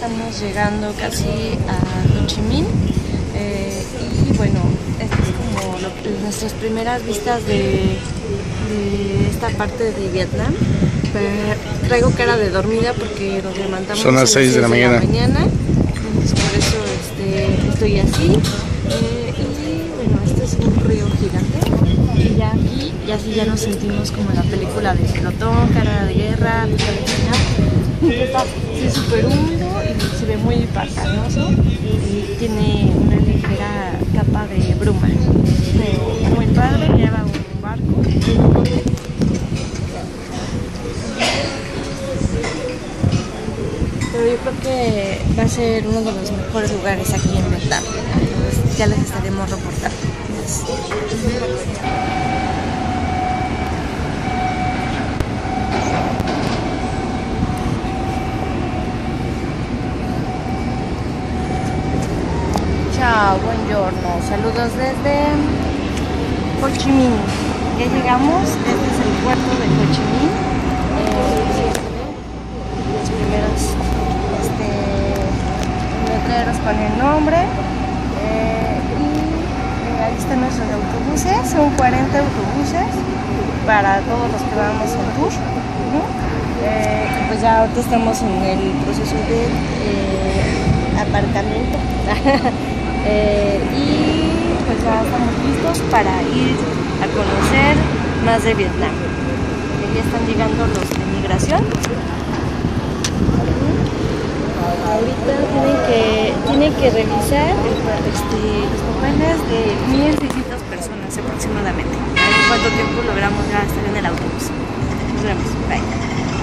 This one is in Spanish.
estamos llegando casi a Ho Chi Minh. Y bueno, esta es como nuestras primeras vistas de esta parte de Vietnam. Traigo cara de dormida porque nos levantamos son las 6 de la mañana. Entonces por eso estoy así. Y bueno, este es un río gigante. Y ya aquí, ya nos sentimos como en la película de Pelotón, Cara de Guerra, está así súper húmedo y se ve muy pantanoso y tiene una ligera capa de bruma. Pero muy padre, lleva un barco. Pero yo creo que va a ser uno de los mejores lugares aquí en Vietnam. Entonces ya les estaremos reportando. Ciao, buongiorno. Saludos desde Ho Chi Minh. Ya llegamos. Este es el puerto de Ho Chi Minh. Los primeros letreros con el nombre. Y ahí están nuestros autobuses. Son 40 autobuses para todos los que vamos en tour. Pues ya ahorita estamos en el proceso de aparcamiento. Y pues ya estamos listos para ir a conocer más de Vietnam. Ya están llegando los de migración. Ahorita tienen que revisar los papeles de 1,600 personas aproximadamente. A ver cuánto tiempo logramos ya estar en el autobús. Nos vemos. Bye.